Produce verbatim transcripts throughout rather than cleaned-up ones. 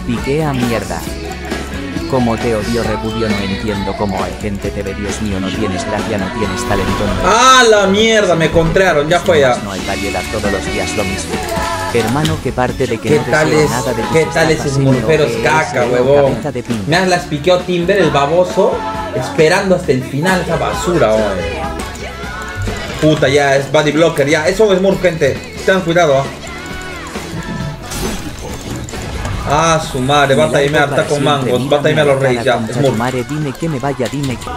Piqué a mierda. Como te odio, repudio, no entiendo cómo hay gente te ve, Dios mío, no tienes gracia, no tienes talento. No. ¡Ah, la mierda! Me contraron, ya fue ya. No hay variedad, todos los días lo mismo. Hermano, que parte de que ¿Qué no tal deseo es, nada de ¿qué tal es Smurferos caca, huevón? Me has las piqueado Timber, el baboso, esperando hasta el final esa basura, weón. Puta, ya, es body blocker, ya. Eso es Smurf, gente. Tengan cuidado, ¿ah? Ah, su madre, va a timear, está con mangos, va a timear a los reyes, ya, Smurf. Madre, dime que me vaya, dime que...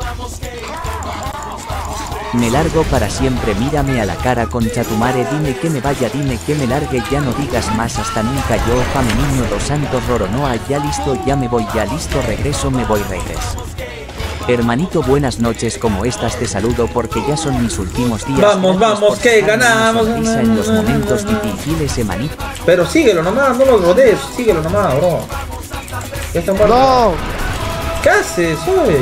Me largo para siempre, mírame a la cara, concha tu madre, dime que me vaya, dime que me largue, ya no digas más hasta nunca, yo, fame niño, dos santos, Roronoa, ya listo, ya me voy, ya listo, regreso, me voy, regreso. Hermanito, buenas noches, como estás, te saludo porque ya son mis últimos días. Vamos, vamos, que ganamos. En los momentos difíciles, hermanito. Pero síguelo nomás, no los rodees, síguelo nomás, bro. Ya está muerto. No. ¿Qué haces, oye?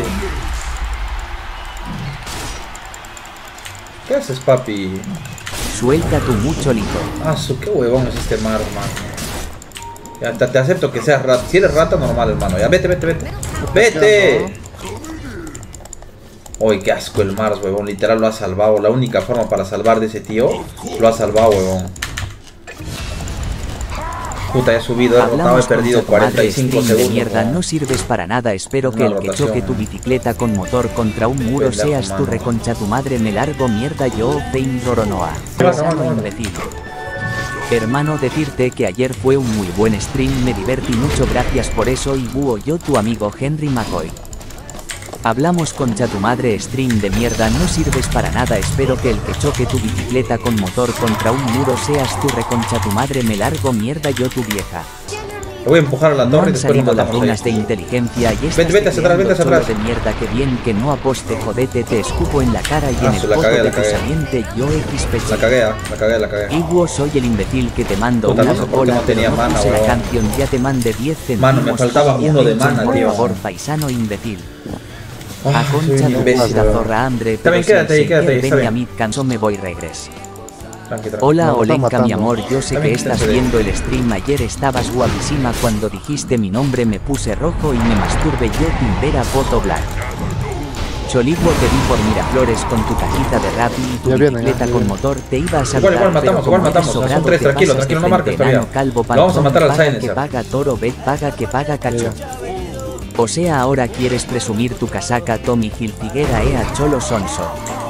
¿Qué haces, papi? Suelta tu mucholito. Ah, su, qué huevón es este mar, hermano. Ya, te, te acepto que seas rata. Si eres rata, normal, hermano. Ya, vete, vete, vete. ¡Vete! Uy, qué asco el Mars, huevón. Literal lo ha salvado. La única forma para salvar de ese tío, lo ha salvado, huevón. Puta, he subido, he rotado, he perdido cuarenta y cinco segundos. Mierda, no sirves para nada. Espero que el que choque tu bicicleta con motor contra un muro seas tu reconcha tu madre. Me largo, mierda, yo, Fame Roronoa. Imbécil. Hermano, decirte que ayer fue un muy buen stream, me divertí mucho, gracias por eso. Y búho, yo tu amigo Henry McCoy. Hablamos, concha tu madre, stream de mierda, no sirves para nada. Espero que el que choque tu bicicleta con motor contra un muro seas tu reconcha tu madre. Me largo, mierda, yo tu vieja. Te voy a empujar a la torre y después lo las matamos. runas de inteligencia y estas vete, vete hacia atrás, vete hacia atrás. De mierda, que bien que no aposte, jodete, te escupo en la cara y ah, en el la foto cagué, de la tu cagué. saliente yo X P. La cagué, la cagué, la cagué. Iguo, soy el imbécil que te mando Puta, una no sé por qué rocola, no tenía pero no mana, puse la weón. canción, ya te mandé diez céntimos. Mano, me faltaba uno de mana, por tío. Por favor, paisano imbécil. Ah, A concha de la zorra hambre, pero quédate ahí, quédate ahí, está ven bien. a mí, canso, me voy, regreso. Tranqui, tranqui. Hola, No, Olenka, mi amor, yo sé También que estás quítate de- viendo el stream. Ayer estabas guapísima, cuando dijiste mi nombre me puse rojo y me masturbé yo, Timbera, foto black. Cholito, te vi por Miraflores con tu cajita de rap y tu Ya viene, bicicleta ya, con ya. motor, te iba a Igual, saludar, igual matamos, pero igual como matamos. eres Son sobrado, tres, te tranquilo, pasas tranquilo, de no marques frente, todavía. enano, calvo, Lo vamos a panzón, matar al paga Silencer. que paga toro, bet, paga que paga cacho. O sea, ahora quieres presumir tu casaca, Tommy Hilfiguera, ea cholo sonso.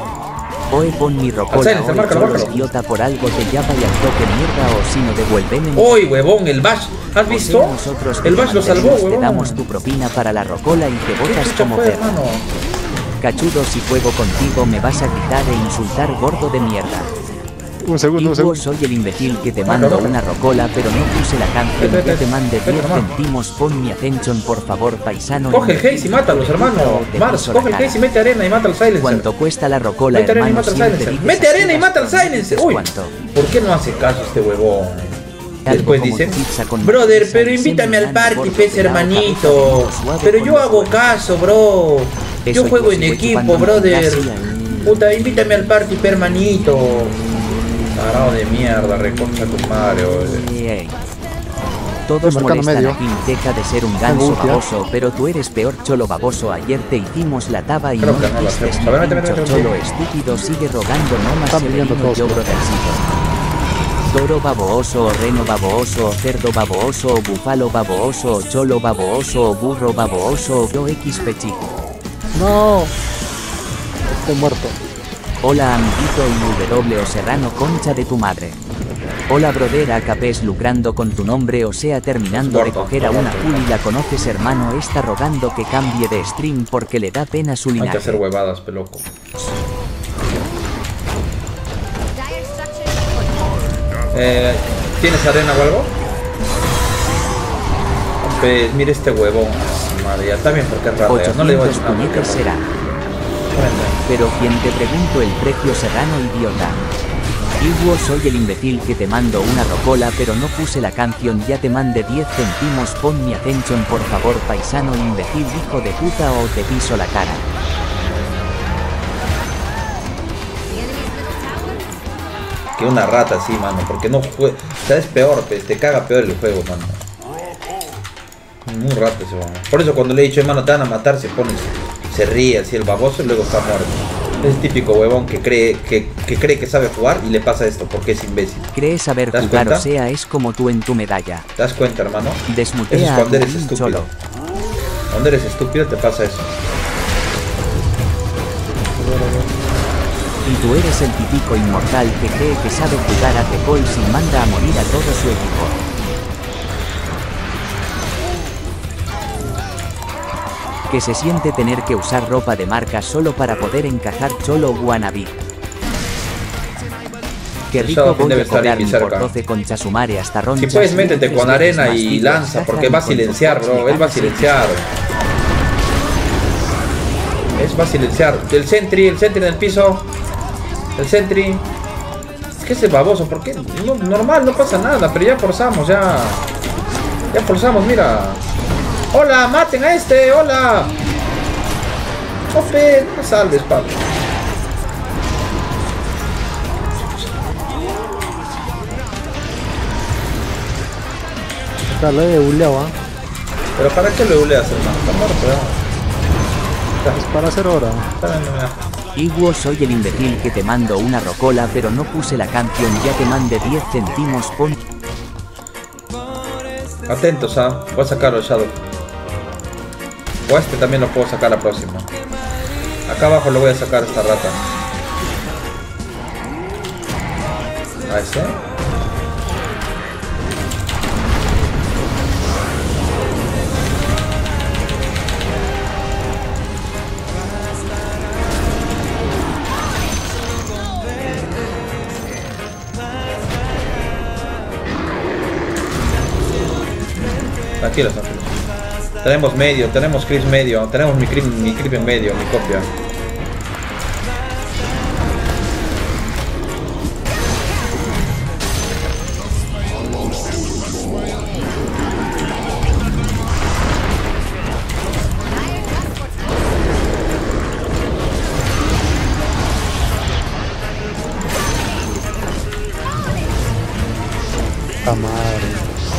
Oe, pon mi rocola, Silencer, oe, márcalo, cholo márcalo. idiota, por algo te llama y al toque mierda, o si no devuélveme. Uy, huevón, el Bash. ¿Has visto? Nosotros El Bash lo salvó, Te huevón. damos tu propina para la rocola y te ¿Qué botas chucha como fue, perro. hermano? Cachudo, si juego contigo me vas a gritar e insultar, gordo de mierda. Un segundo, un Iguo, segundo. soy el imbécil que te Márcalo, mando márcalo. una rocola, pero no puse la canción, Vete, vete, ya te mandé vete, diez nomás. céntimos, pon mi attention por favor, paisano. Coge el imbécil. Haze y mátalos, hermano. Te Mars, piso la coge el cara. Haze y mete arena y mata al Silencer. ¿Cuánto cuesta la rocola, Mete arena y hermano? mata al Siempre Silencer. dices Mete arena y que mata al gastas, Silencer. dices Uy, cuánto. ¿por qué no hace caso este huevón? Algo Después como dice, tu pizza con brother, mayonesa pero y invítame siempre al dando party, gordo, pez pelado, hermanito. cabeza suave Pero con yo los hago huevos. caso, bro. Yo Eso juego yo en sigo equipo, chupando mi brother. clase ahí. Puta, invítame al party, pe hermanito. Tarado de mierda, reconcha tu madre, oye. Ey. Todos Marcando molestan medio. a Kim, deja de ser un Tengo ganso ulti, ¿eh? baboso, pero tú eres peor, cholo baboso. Ayer te hicimos la taba y Creo no que no lo hiciste hacemos. ni A ver, vete, vete, pincho, vete, cholo vete. estúpido, sigue rogando, no más Están viniendo Severino, todos, yo ¿no? brothercito. Toro baboso, reno baboso, cerdo baboso, búfalo baboso, cholo baboso, burro baboso, yo X pechico. No. Estoy muerto. Hola amiguito y W o Serrano, concha de tu madre. Hola brother, acapés lucrando con tu nombre, o sea terminando de coger a una cool y la conoces, hermano, está rogando que cambie de stream porque le da pena su Hay que linaje. hacer huevadas, peloco. Eh, ¿Tienes arena o algo? Pues mire este huevón. Madre, ya está bien porque es rápido. No le voy a decir ochocientos nada. porque puñetes es será. rápido. Pero quien te pregunto el precio, Serrano, idiota. Iguo, soy el imbécil que te mando una rocola, pero no puse la canción, ya te mandé diez céntimos, pon mi attention por favor, paisano imbécil, hijo de puta, o te piso la cara. Que una rata así, mano. Porque no juega. O sea, es peor, pues, te caga peor el juego, mano. Muy rato ese weón. Por eso cuando le he dicho, hermano, te van a matar, se pone, se ríe así el baboso y luego está muerto. Es el típico huevón que cree que, que cree que sabe jugar y le pasa esto porque es imbécil. Cree saber jugar, cuenta? O sea, es como tú en tu medalla. ¿Te das cuenta, hermano? Desmutea eso es cuando eres estúpido. Cholo. Cuando eres estúpido te pasa eso. Y tú eres el típico inmortal que cree que sabe jugar a The Boys y manda a morir a todo su equipo. Que se siente tener que usar ropa de marca solo para poder encajar Cholo wannabe. Qué rico, voy a cobrarme por doce concha sumare hasta ronchas. Si puedes, métete con arena y lanza, porque va a silenciar, bro. Él va a silenciar. Es va a silenciar. El sentry, el sentry en el piso. El sentry. Es que ese baboso, ¿por qué? No, normal, no pasa nada, pero ya forzamos, ya. Ya forzamos, mira. ¡Hola! ¡Maten a este! ¡Hola! ¡Ope! ¡No salves, papi! Dale de uleo, ¿ah? ¿Pero para qué le uleas, hermano? Está muerto, ya. Es para hacer hora. Iguo, soy el imbécil que te mando una rocola, pero no puse la canción, ya te mandé diez céntimos, pon. Atentos, ¿ah? Voy a sacar el Shadow. O este también lo puedo sacar la próxima. Acá abajo lo voy a sacar esta rata. A ese. Tranquilos, tranquilos. Tenemos medio, tenemos Chris medio, tenemos mi creep, mi creep en medio, mi copia. ¡Ah, madre!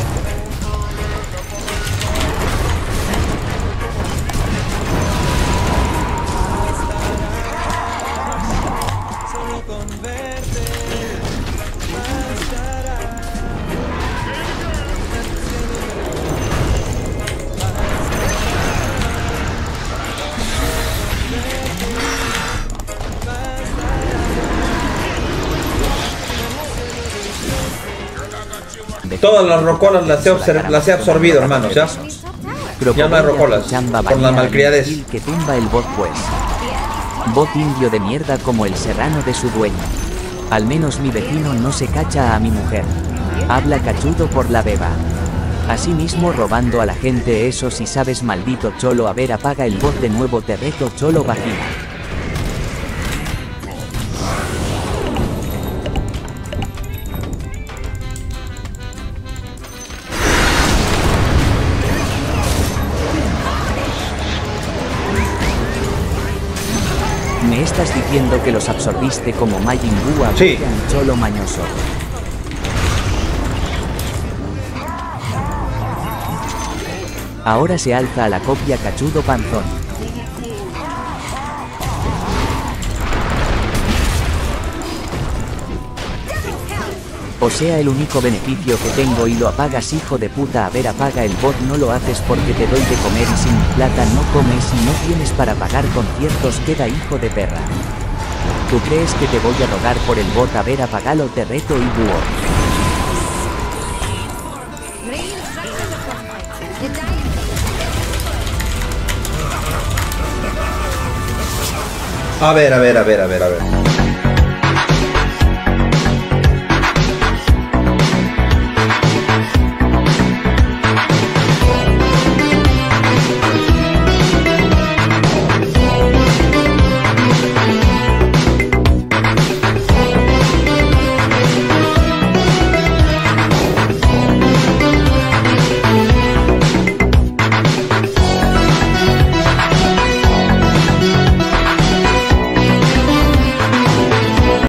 Todas las rocolas las he, las he absorbido, hermanos, ¿ya? Ya no hay rocolas, por la malcriadez. Que tumba el bot, pues. Bot indio de mierda como el serrano de su dueño. Al menos mi vecino no se cacha a mi mujer. Habla cachudo por la beba. Asimismo robando a la gente, eso si sabes, maldito cholo. A ver, apaga el bot de nuevo, te reto, cholo vagina. ¿Me estás diciendo que los absorbiste como Majin Buu a sí. Cholo mañoso? Ahora se alza a la copia cachudo panzón. O sea, el único beneficio que tengo y lo apagas, hijo de puta. A ver, apaga el bot, no lo haces porque te doy de comer y sin plata no comes y no tienes para pagar conciertos, queda hijo de perra. ¿Tú crees que te voy a rogar por el bot? A ver, apagalo, te reto y búho. A ver, a ver, a ver, a ver, a ver.